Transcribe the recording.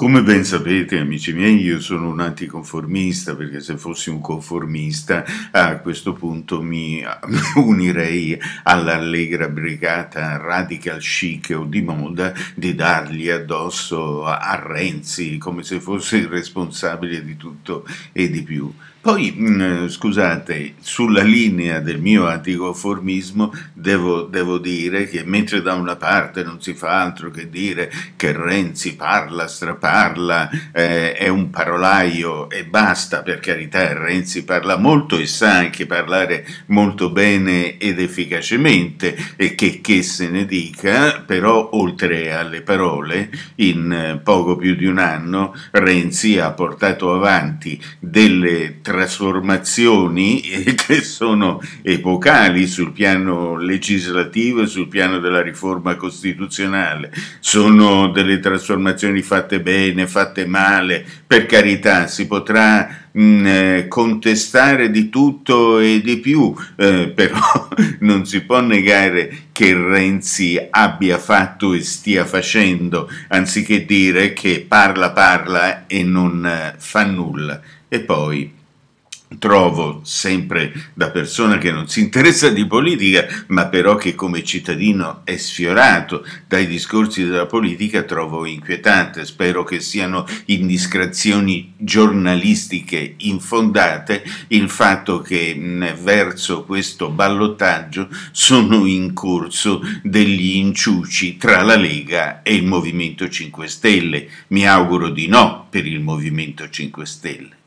Come ben sapete, amici miei, io sono un anticonformista perché se fossi un conformista a questo punto mi unirei all'allegra brigata radical chic o di moda di dargli addosso a Renzi come se fosse il responsabile di tutto e di più. Poi, scusate, sulla linea del mio anticonformismo devo dire che mentre da una parte non si fa altro che dire che Renzi parla, straparla, è un parolaio e basta, per carità, Renzi parla molto e sa anche parlare molto bene ed efficacemente, e che se ne dica, però oltre alle parole, in poco più di un anno Renzi ha portato avanti delle trasformazioni che sono epocali sul piano legislativo e sul piano della riforma costituzionale. Sono delle trasformazioni fatte bene, fatte male, per carità, si potrà contestare di tutto e di più, però non si può negare che Renzi abbia fatto e stia facendo, anziché dire che parla e non fa nulla. E poi trovo, sempre da persona che non si interessa di politica, ma però che come cittadino è sfiorato dai discorsi della politica, trovo inquietante. Spero che siano indiscrezioni giornalistiche infondate il fatto che verso questo ballottaggio sono in corso degli inciuci tra la Lega e il Movimento 5 Stelle. Mi auguro di no per il Movimento 5 Stelle.